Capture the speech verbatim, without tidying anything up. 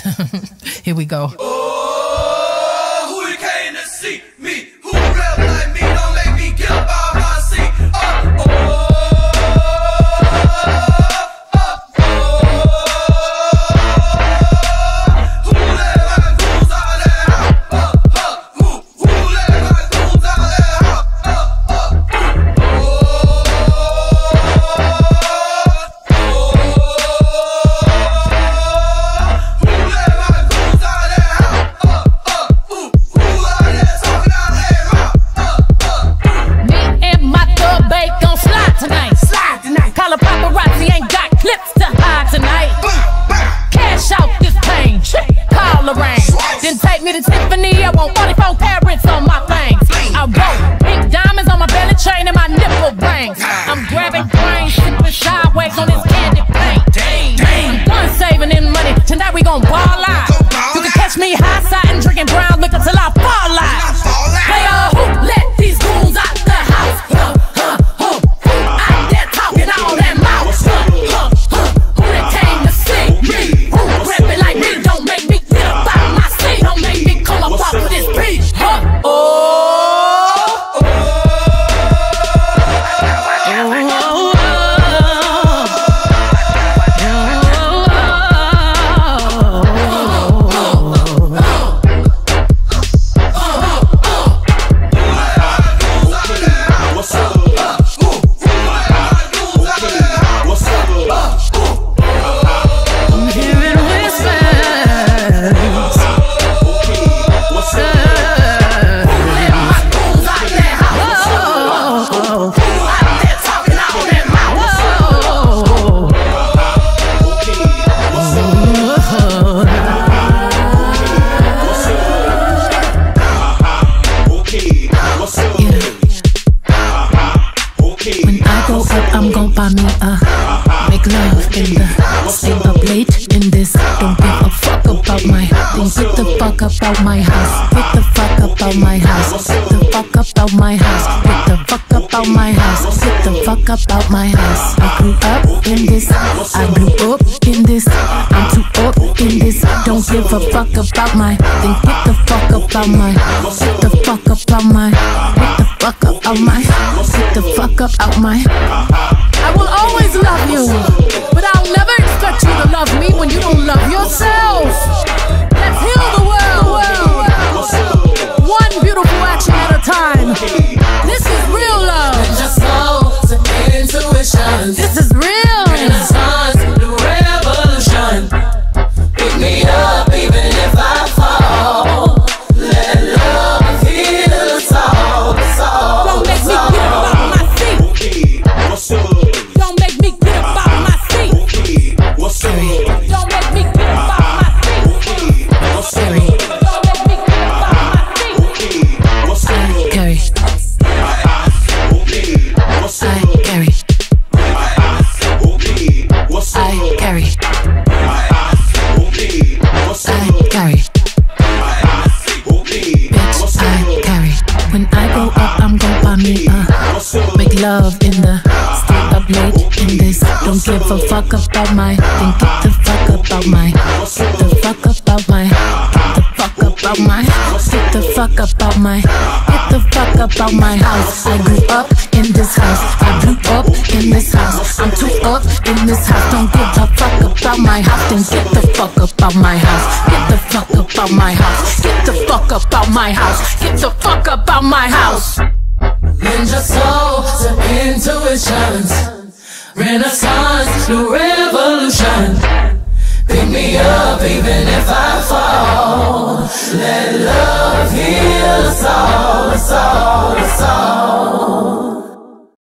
Here we go. Oh, who you came to see? Me. Who rap like me? Don't make me get up out my seat. Oh, oh, oh, oh. Who let my goons out of that house? Oh, oh. Who, who let my goons out of that house? Oh, oh, oh. Paparazzi ain't got clips to hide tonight. Cash out this pain, call the rain. Then take me to Tiffany, I want forty-four carats on my fangs. I wrote pink diamonds on my belly chain and my nipple rings. I'm grabbing brains, sipping sideways on this candy paint. I'm done saving in money, tonight we gon' ball out. You can catch me high side and drinking brown liquor till I fall out. Hey, uh, who let these goons out the house? Huh, huh, huh. Who out there talking all that? I'm gon' buy me a make love in the stay up late in this. Don't give a fuck about my thing. Get the fuck up out my house. Get the fuck up out my house. Get the fuck up out my house. Get the fuck up out my house. Get the fuck up out my house. I grew up in this. I grew up in this. I'm too up in this. Don't give a fuck about my thing. Get the fuck up out my. Get the fuck up out my. Get the fuck up out my. Get the fuck up out my. I will always love you, but I'll never expect you to love me when you don't love yourself. Let's heal the world, one beautiful action at a time. This is real love. Just slow to intuition. This is real. Renaissance, the revolution. Pick me up even if I fall. Let love heal us all. Us all. Don't make me get up out my seat. Don't make me get up out my seat. Don't make me get up out my seat. Don't make me get up out my seat. Carry. I carry. I carry. I carry. Bitch, I carry. When I go up, I'm gon' buy me a make love in the stay up late in this. Don't give a fuck about my thing. Get the fuck about my. Get the fuck about my. Get the fuck about my. Get the fuck about my. Get the fuck about my house. I grew up in this house. I grew up in this house. I'm too up in this house. Don't give a fuck about my house. Then get the fuck about my house. Get the fuck about my house. Get the fuck about my house. Get the fuck about my house. Lend your soul to intuitions. Renaissance, new revolution. Pick me up even if I fall.